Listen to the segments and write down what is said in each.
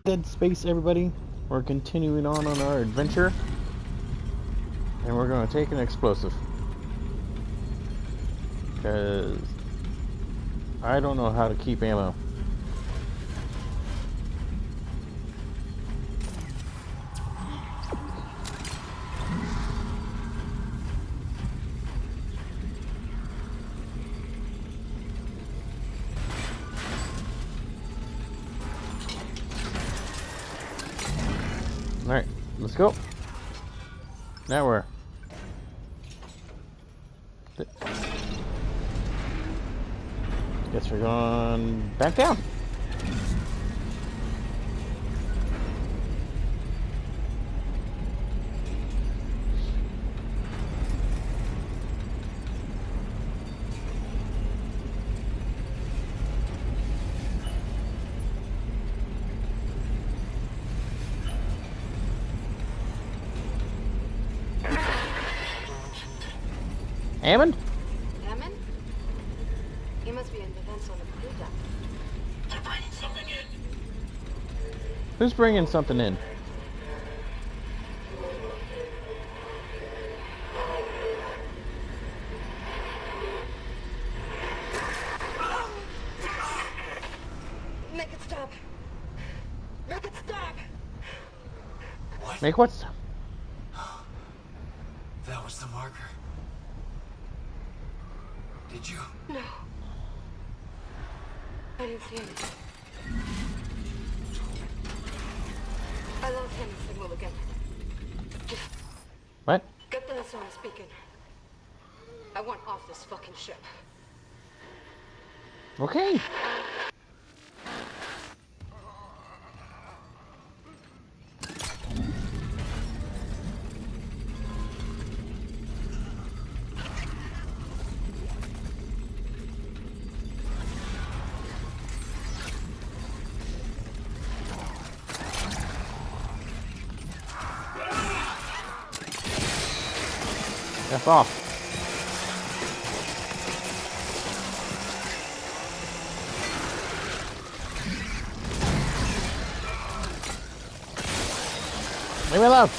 Dead Space, everybody. We're continuing on our adventure. And we're going to take an explosive. Because I don't know how to keep ammo. Alright, let's go. Now we're... Guess we're going back down. Hammond? Hammond? He must be in defense on the crew deck. They're bringing something in. Who's bringing something in? Make it stop! Make it stop! What? Make what? That was the marker. Did you? No. I didn't see anything. I lost Hammond's signal again. What? Get the Hassan speaking. I want off this fucking ship. Okay. F off. Leave me alone.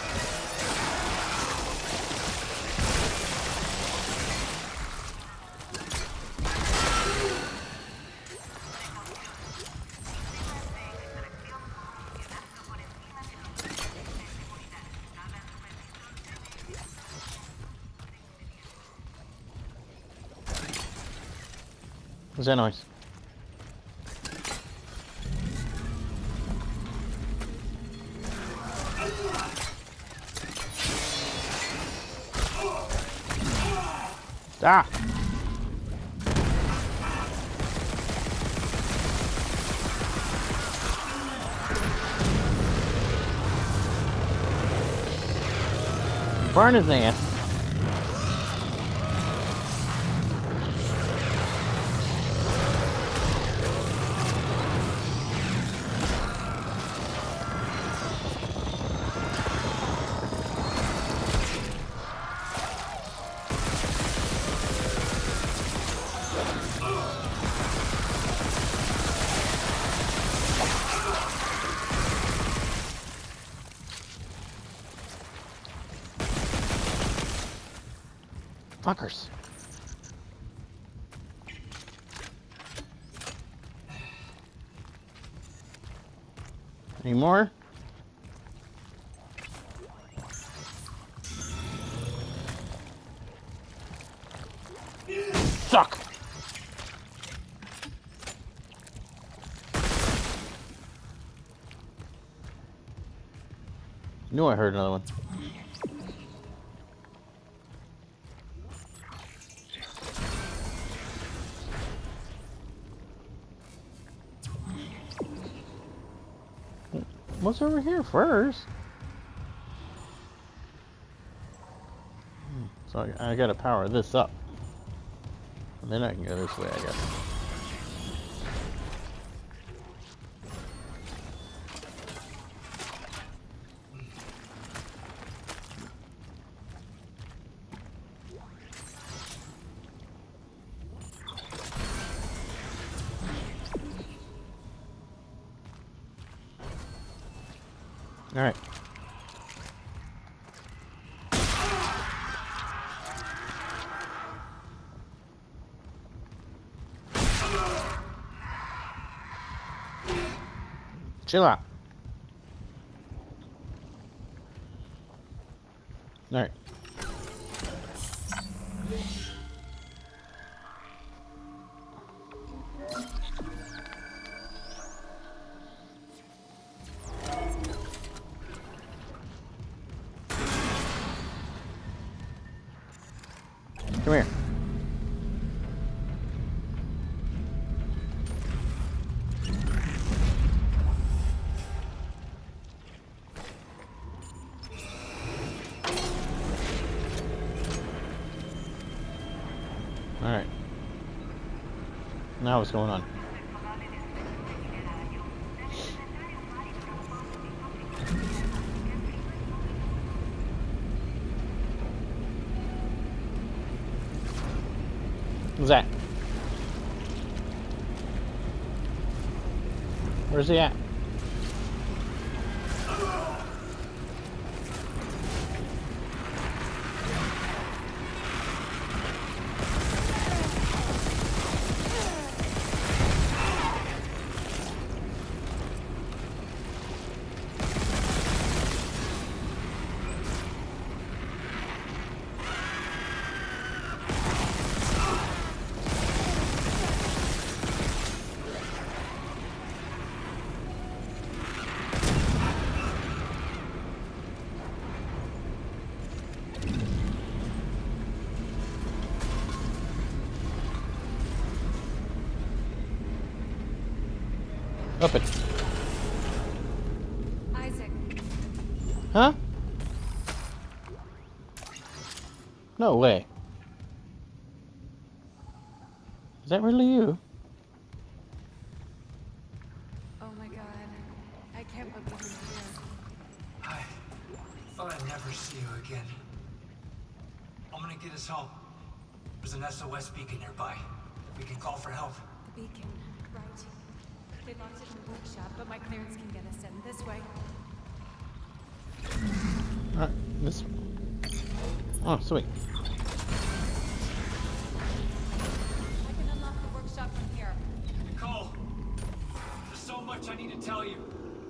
What's that noise? Stop! Burn his ass. Fuckers. Any more? Suck. Knew I heard another one. What's over here first? So I gotta power this up. And then I can go this way, I guess. All right. Chill out. All right. Come here. All right. Now what's going on? What's that? Where's he at? Up it. Isaac, Huh? No way. Is that really you? oh my god. I can't believe you're here. I thought I'd never see you again. I'm gonna get us home. There's an SOS beacon nearby. We can call for help. The beacon, right. They locked it in the workshop, but my clearance can get us in this way. Alright, this. Oh, sweet. I can unlock the workshop from here. Nicole, there's so much I need to tell you.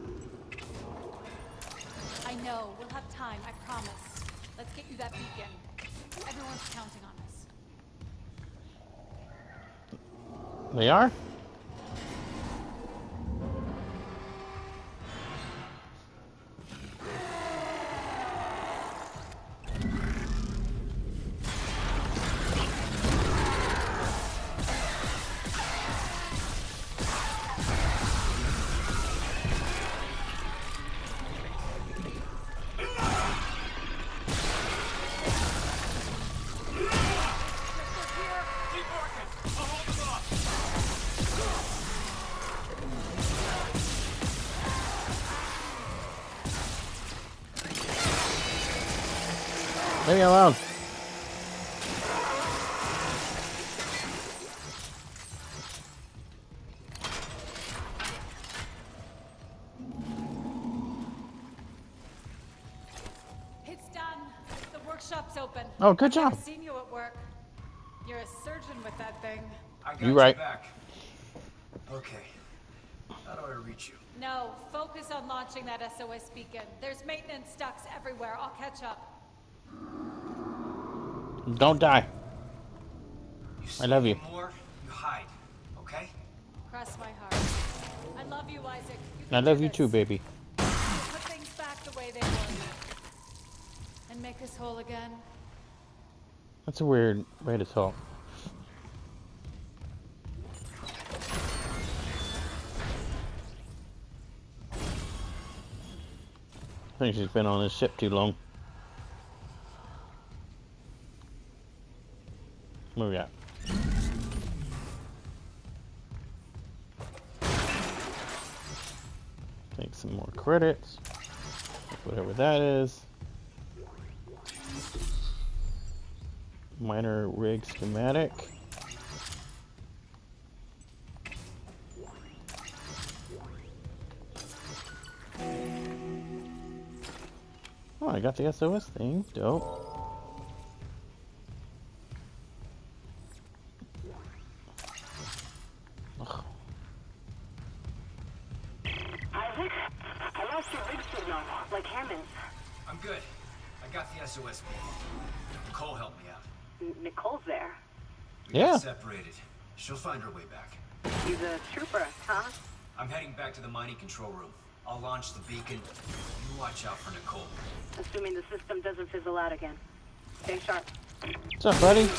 I know. We'll have time, I promise. Let's get you that beacon. Everyone's counting on us. They are? Keep working. I'll hold them off. Leave me alone. It's done. The workshop's open. Oh, good I've job. never seen you at work. You're a surgeon with that thing. I got You right. back. Okay. How do I reach you? No, focus on launching that SOS beacon. There's maintenance ducts everywhere. I'll catch up. Don't die. You I love see you. more, you hide. Okay? Cross my heart. I love you, Isaac. You I can love do you too, this. baby. You'll put things back the way they were. And make us whole again. That's a weird way to talk. I think she's been on this ship too long. Where we at? Take some more credits. Whatever that is. Minor rig schematic. Oh, I got the SOS thing. Dope. Ugh. Isaac, I lost your rig signal, like Hammond's. I'm good. I got the SOS beacon. Nicole helped me out. Nicole's there. We Yeah. got separated. She'll find her way back. She's a trooper, huh? I'm heading back to the mining control room. I'll launch the beacon. You watch out for Nicole. Assuming the system doesn't fizzle out again. Stay sharp. What's up, buddy?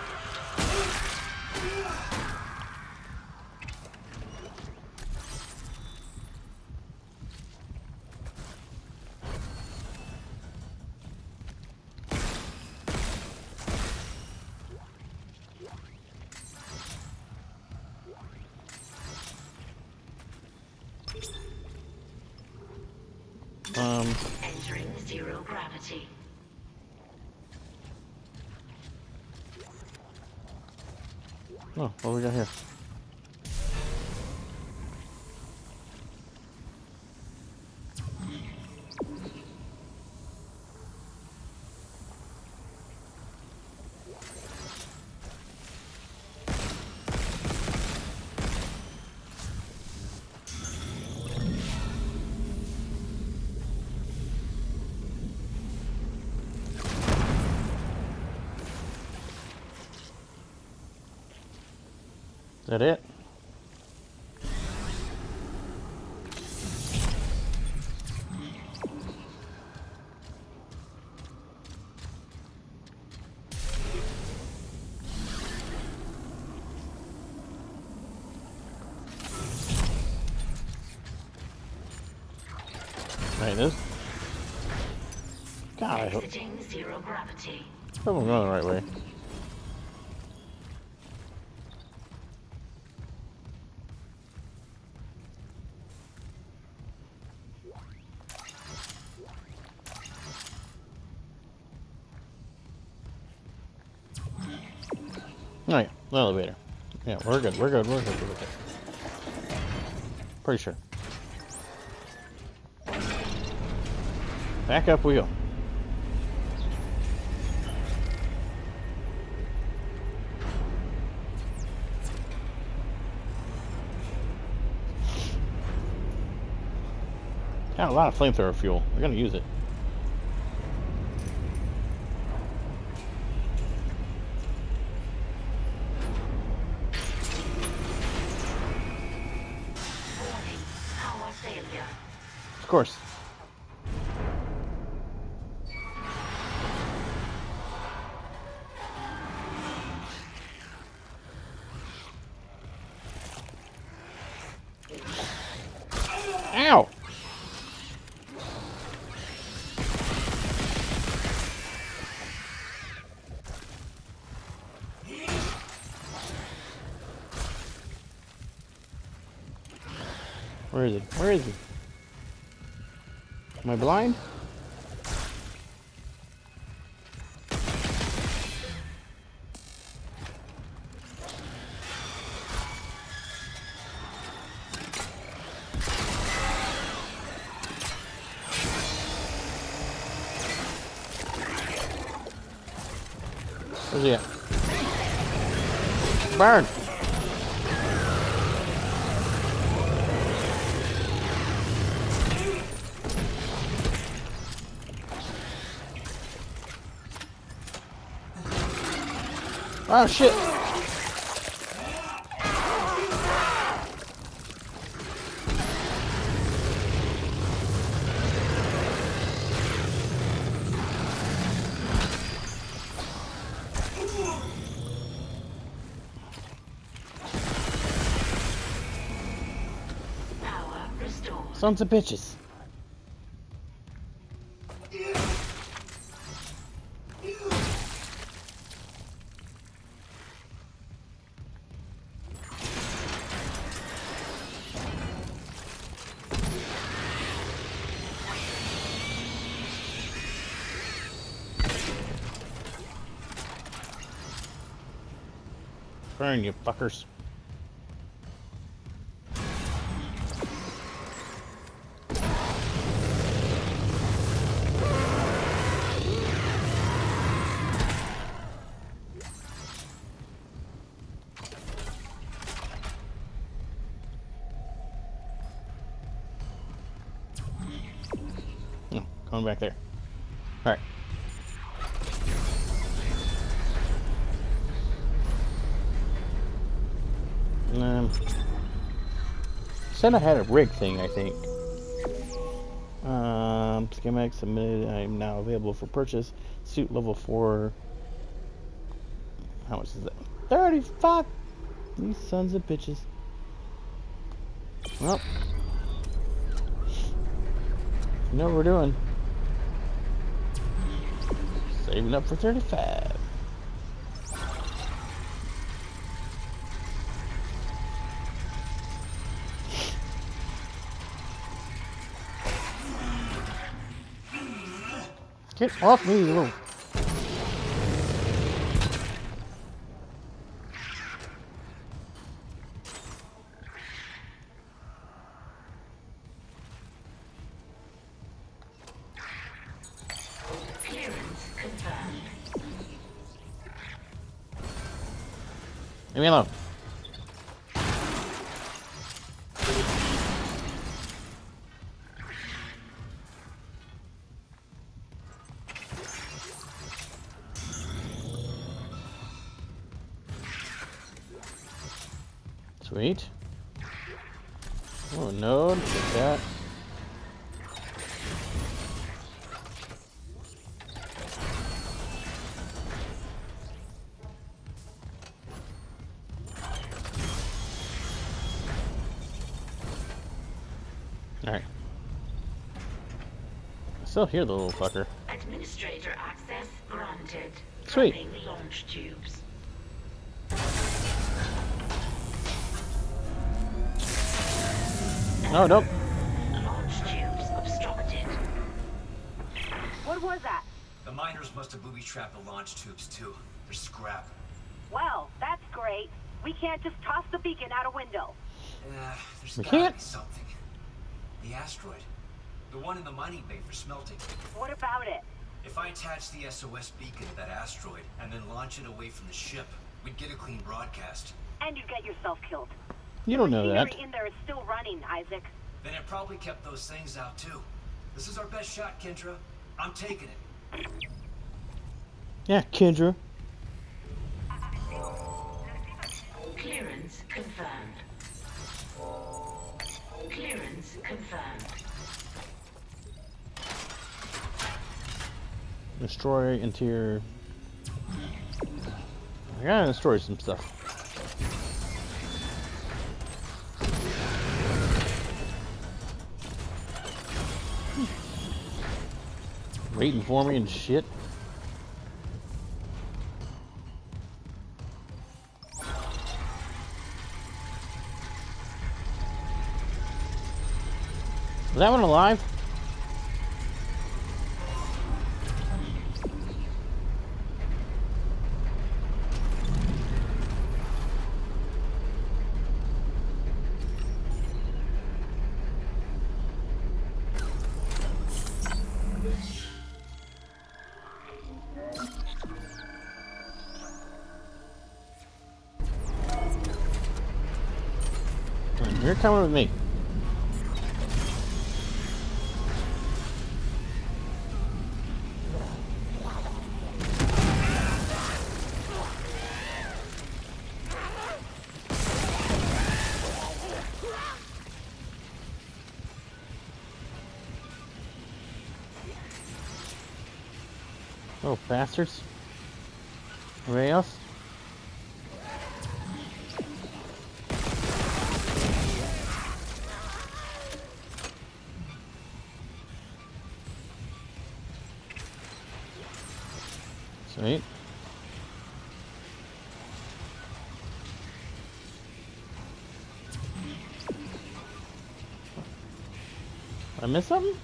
Entering zero gravity. Oh, what do we got here? Is that it? Right, this. God, I hope Exiting zero gravity. I'm going the right way. Oh yeah, the elevator. Yeah, we're good. We're good. We're good. We're good. Pretty sure. Back up we go. Got a lot of flamethrower fuel. We're gonna use it. Warning. Power failure. Of course. Ow! Where is it? Where is he? Am I blind? Where's he at? Burn! Oh shit! Power restored. Sons of bitches. Burn, you fuckers. going back there. Alright. Said I had a rig thing, I think. Schematic submitted. I am now available for purchase. Suit level 4. How much is that? 35! These sons of bitches. Well. You know what we're doing. Saving up for 35. Get off me, you little... Leave me alone. Sweet. Oh, node. Take that. Alright. I still hear the little fucker. Administrator access granted. Sweet. Prepping launch tubes. Oh, nope. Launch tubes obstructed. What was that? The miners must have booby-trapped the launch tubes, too. They're scrap. Well, that's great. We can't just toss the beacon out a window. There's We gotta can't. be something. The asteroid. The one in the mining bay for smelting. What about it? If I attach the SOS beacon to that asteroid and then launch it away from the ship, we'd get a clean broadcast. And you get yourself killed. You don't know that. Machinery in there is still running, Isaac. Then it probably kept those things out, too. This is our best shot, Kendra. I'm taking it. Yeah, Kendra. Clearance confirmed. Clearance confirmed. Destroy interior. I gotta destroy some stuff. Waiting for me and shit. Was that one alive? You're coming with me. Oh, bastards. Anybody else? Sweet. Did I miss something?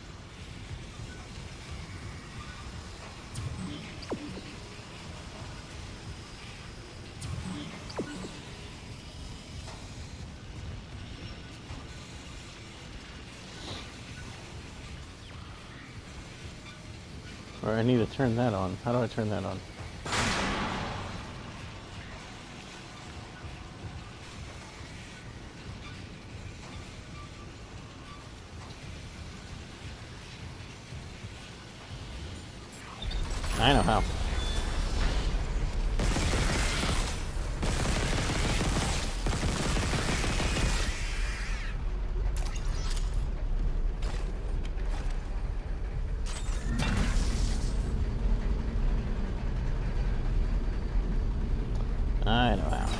Or I need to turn that on. How do I turn that on? I know how. I know how.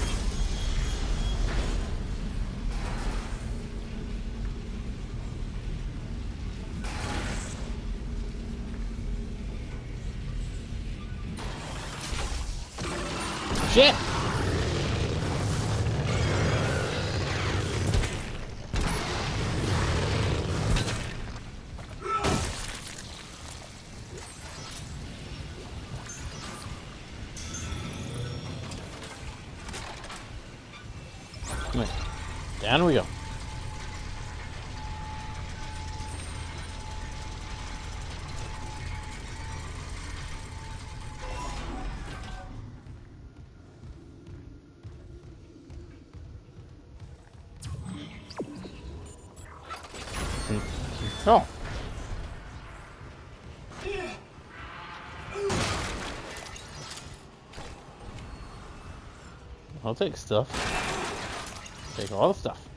Shit! Come here. Down we go. Oh. I'll take stuff. Take all the stuff.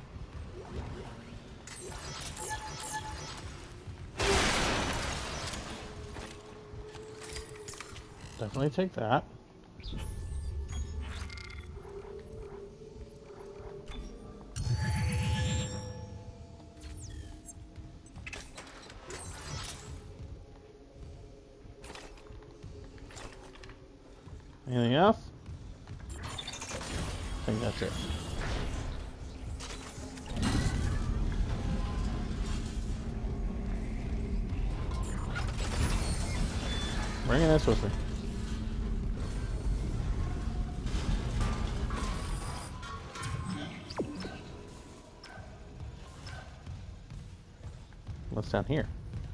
Definitely take that. Anything else? I think that's it. Bringing this with me. What's down here?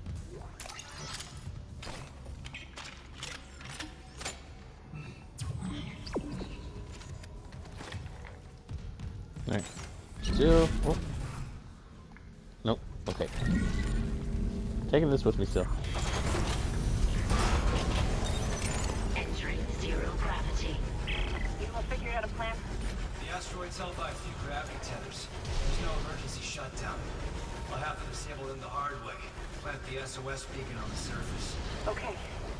Alright. Still. Oh. Nope. Okay. Taking this with me still. Entering zero gravity. You all figured out a plan? The asteroid's held by a few gravity tethers. There's no emergency shutdown. I'll have to disable them the hard way. Plant the SOS beacon on the surface. Okay.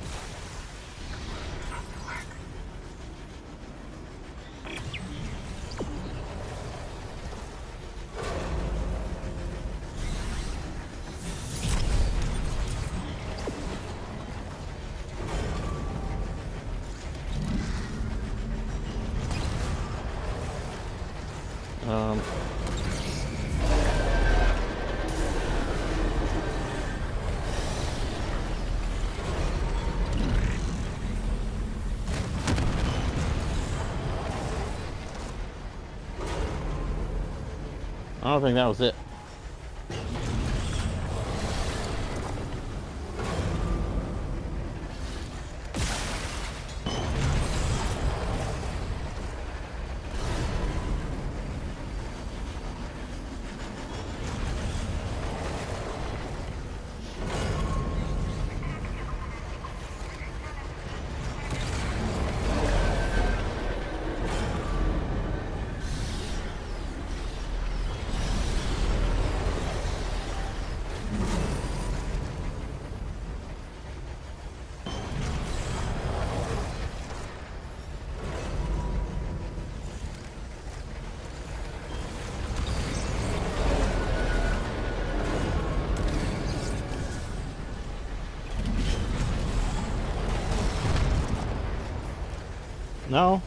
I don't think that was it. No.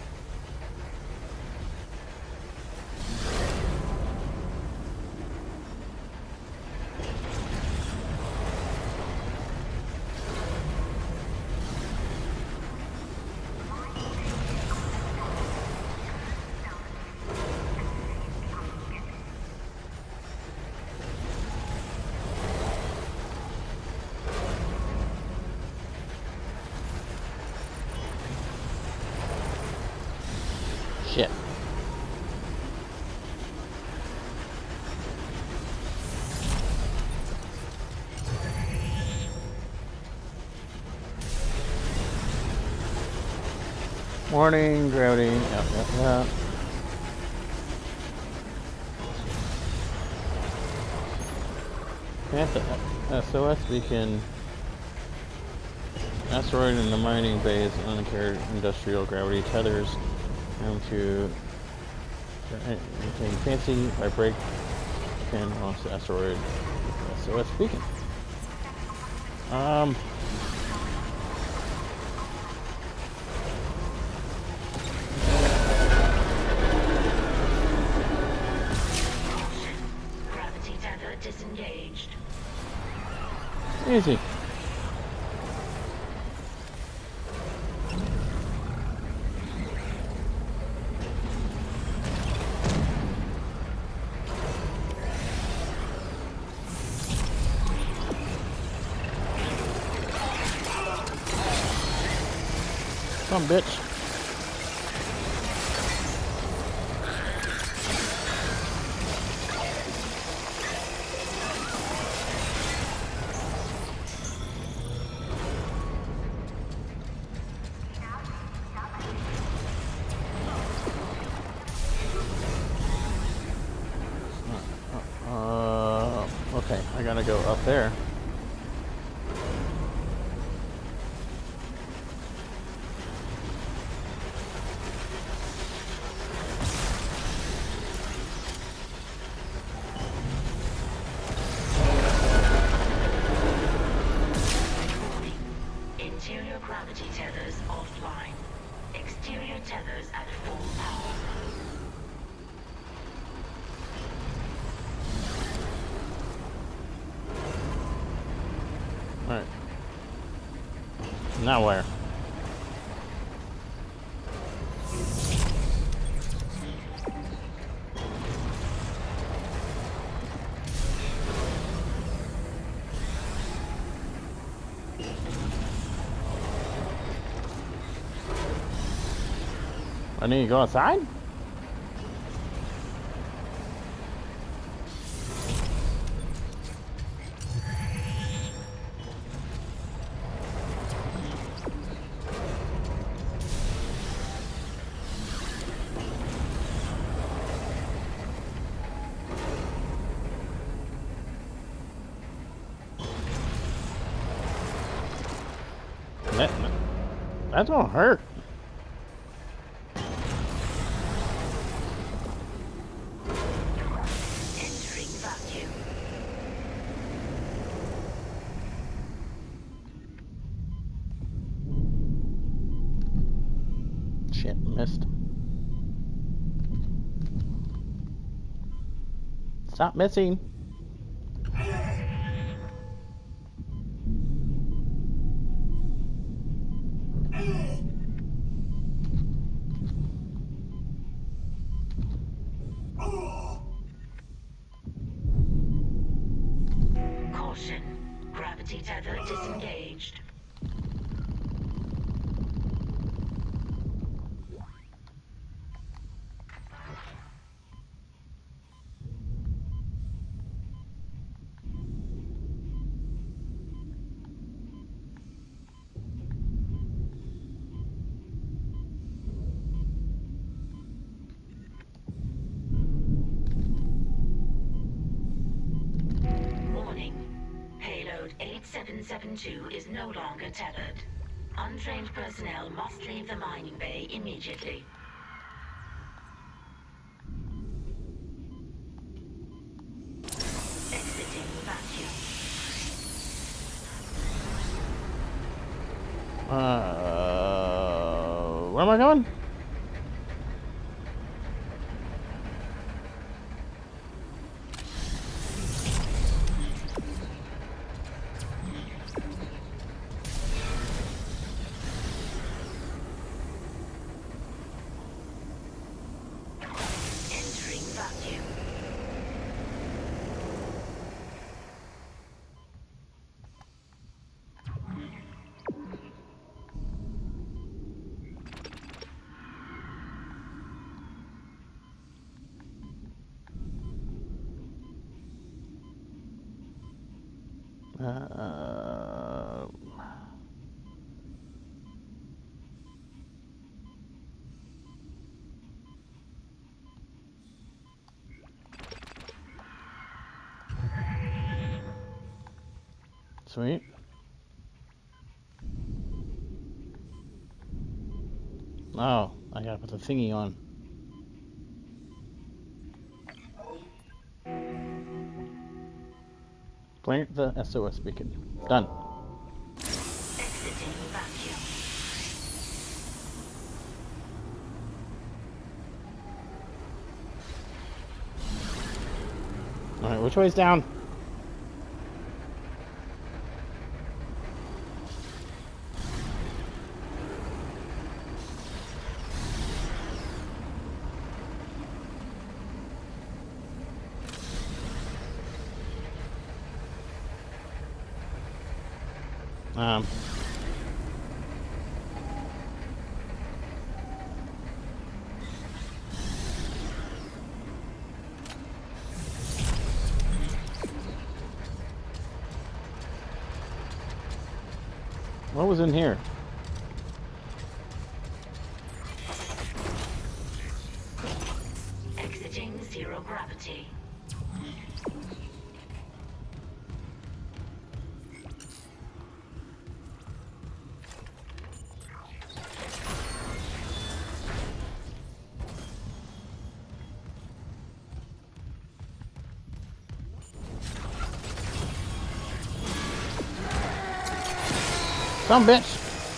Warning, gravity. Yep, yep, yep. At the SOS beacon. Asteroid in the mining base, uncarried industrial gravity tethers. Time to anything fancy by break can launch the asteroid. SOS beacon. Gravity tether disengaged. Easy. Come on, bitch. Okay, I gotta go up there. Interior gravity tethers offline. Exterior tethers at full power. Alright. Now where? I need to go outside? That's gonna hurt. Entering vacuum. Shit, missed. Stop missing. Caution. Gravity tether disengaged. Warning. Payload 8772 is no longer tethered. Untrained personnel must leave the mining bay immediately. Exiting vacuum. Where am I going? Entering vacuum. Sweet. Oh, I gotta put the thingy on. Plant the SOS beacon. Done. Exiting vacuum. Alright, which way's down? What was in here? Exiting zero gravity. Some bitch.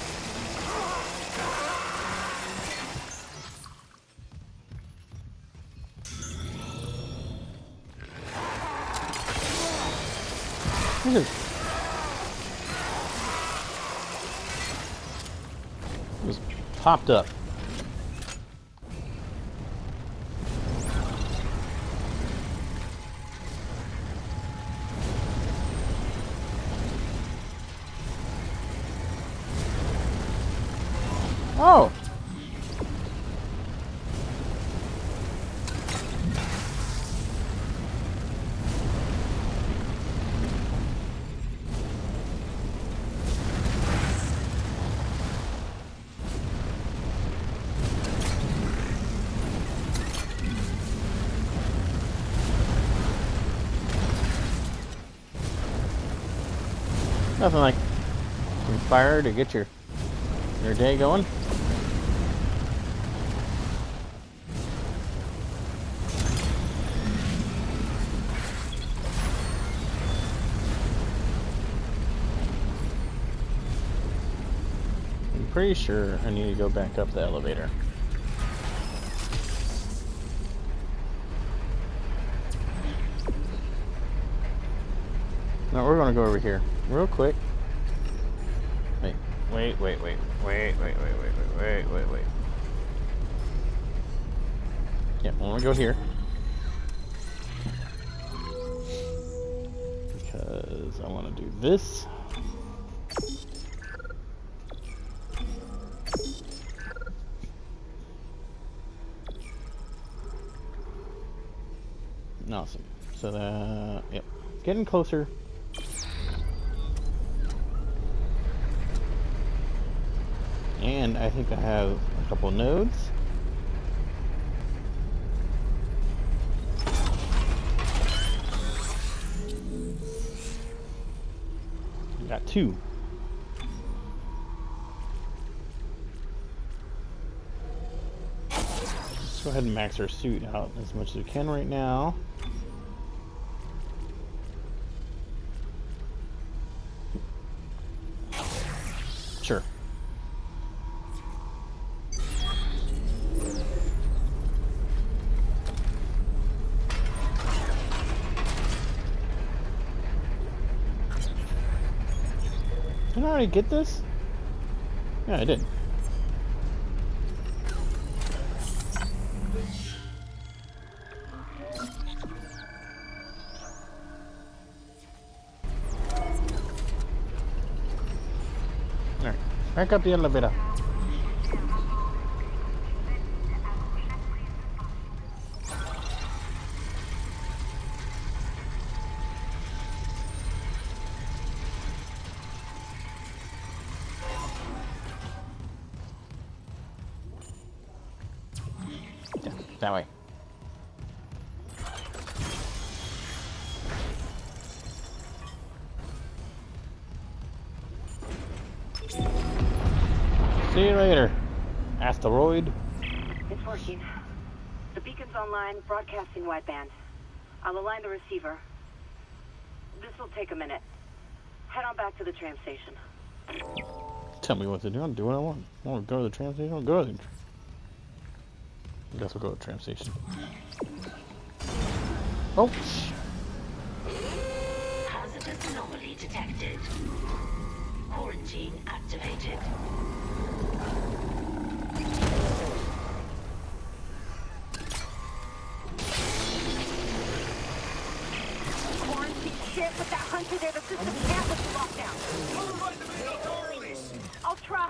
Just popped up. Oh. Nothing like some fire to get your day going. I'm pretty sure I need to go back up the elevator. No, we're gonna go over here real quick. Wait. Yeah, I want to go here because I want to do this. Awesome. So that, yep, getting closer. And I think I have a couple nodes. Got 2. Let's go ahead and max our suit out as much as we can right now. Sure. Didn't I already get this? Yeah, I did. Alright, back up the elevator. That way. See you later, asteroid. It's working. The beacon's online, broadcasting wideband. I'll align the receiver. This will take a minute. Head on back to the tram station. Tell me what to do. I'll do what I want. I want to go to the tram station. I'll go to the I guess we'll go to the tram station. Oh, Hazardous anomaly detected. Quarantine activated. Quarantine shit with that hunter there. The system can't lift the lockdown. Override the main door release! I'll try.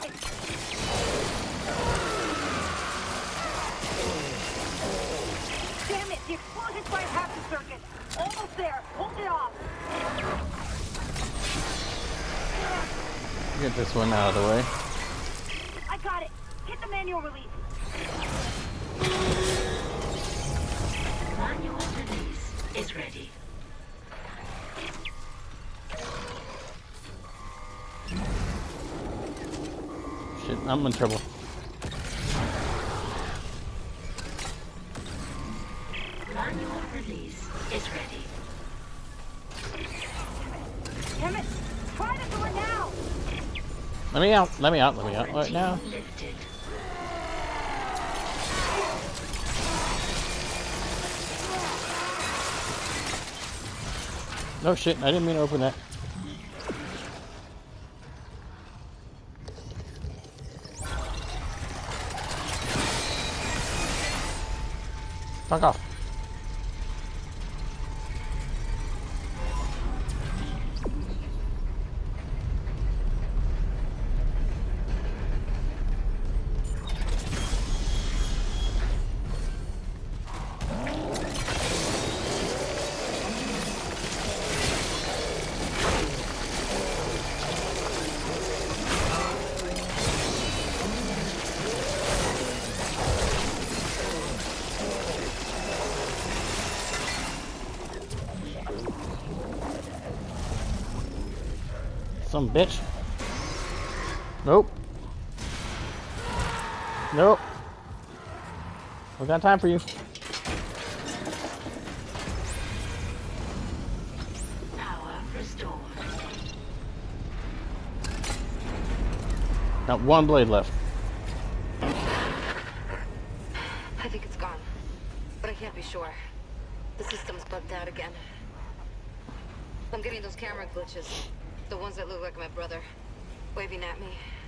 Damn it! The explosion's right half the circuit. Almost there. Hold it off. get this one out of the way. I got it. Hit the manual release. Manual release is ready. Shit, I'm in trouble. Manual release is ready. Damn it! Try the door now! Let me out, let me out, let me out right now. Lifted. No shit, I didn't mean to open that. Fuck off. Some bitch. Nope. Nope. We got time for you. Power restored. Got one blade left. I think it's gone, but I can't be sure. The system's bugged out again. I'm getting those camera glitches. The ones that look like my brother, waving at me.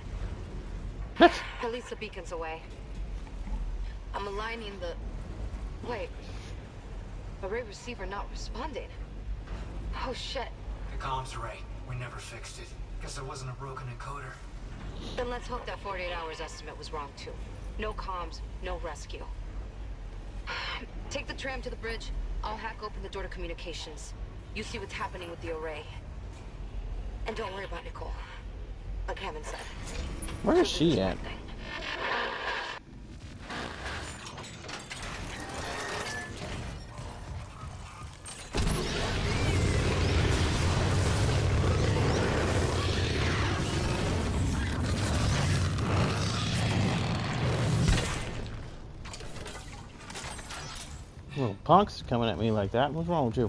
At least the beacon's away. I'm aligning the... Wait. Array receiver not responding. Oh shit. The comms array. We never fixed it. Guess there wasn't a broken encoder. Then let's hope that 48 hours estimate was wrong too. No comms, no rescue. Take the tram to the bridge. I'll hack open the door to communications. You see what's happening with the array. And don't worry about Nicole. Like Hammond said. Where is she at? Little punks coming at me like that. What's wrong with you?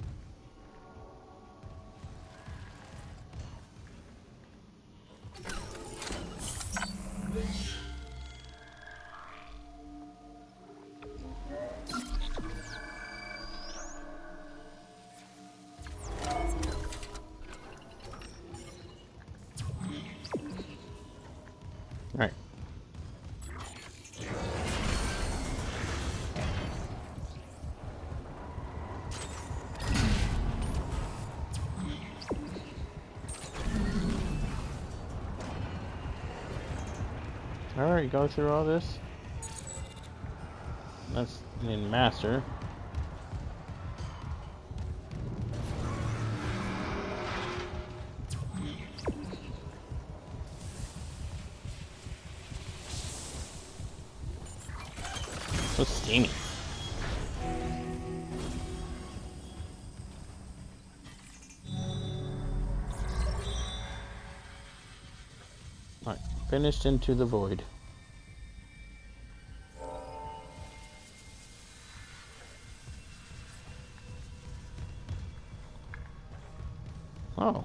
Right. Alright, go through all this. That's in master. So steamy. Alright, finished into the void. Oh.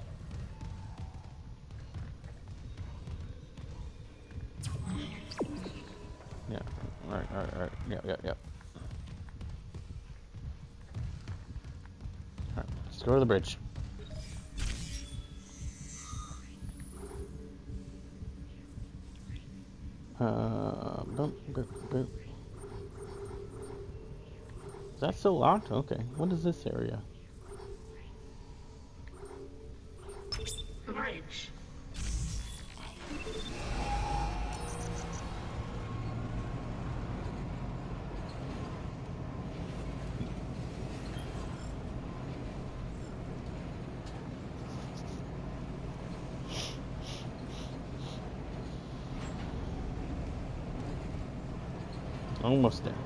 Yeah. Alright. Yep. Alright, let's go to the bridge. Boom. Is that still locked? Okay. What is this area? Bridge. Almost there.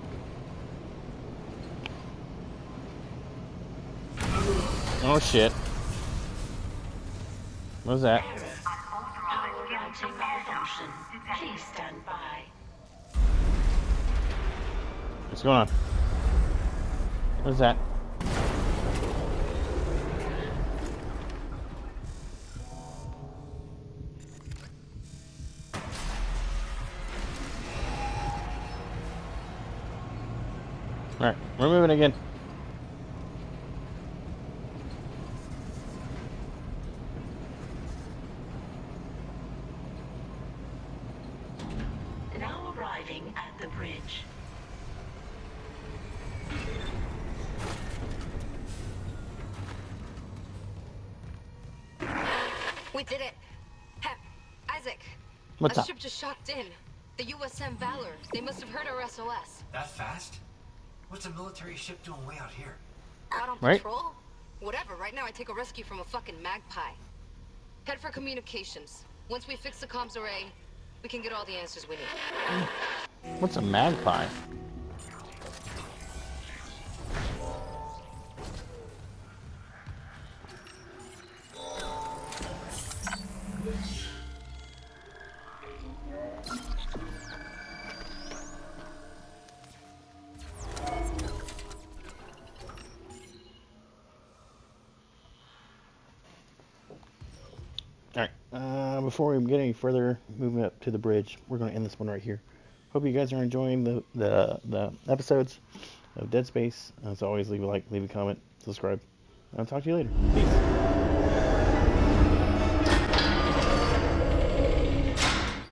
Oh shit. What was that? Power routing malfunction. Please stand by. What's going on? What is that? Alright, we're moving again. Now arriving at the bridge. We did it. Isaac. What's A up? ship just shocked in. The USM Valor. They must have heard our SOS. That fast? What's a military ship doing way out here? Out on Right. patrol? Whatever. Right now I take a rescue from a fucking magpie. Head for communications. Once we fix the comms array, we can get all the answers we need. What's a magpie? Alright, before we get any further, moving up to the bridge, we're going to end this one right here. Hope you guys are enjoying the episodes of Dead Space. As always, leave a like, leave a comment, subscribe. I'll talk to you later. Peace.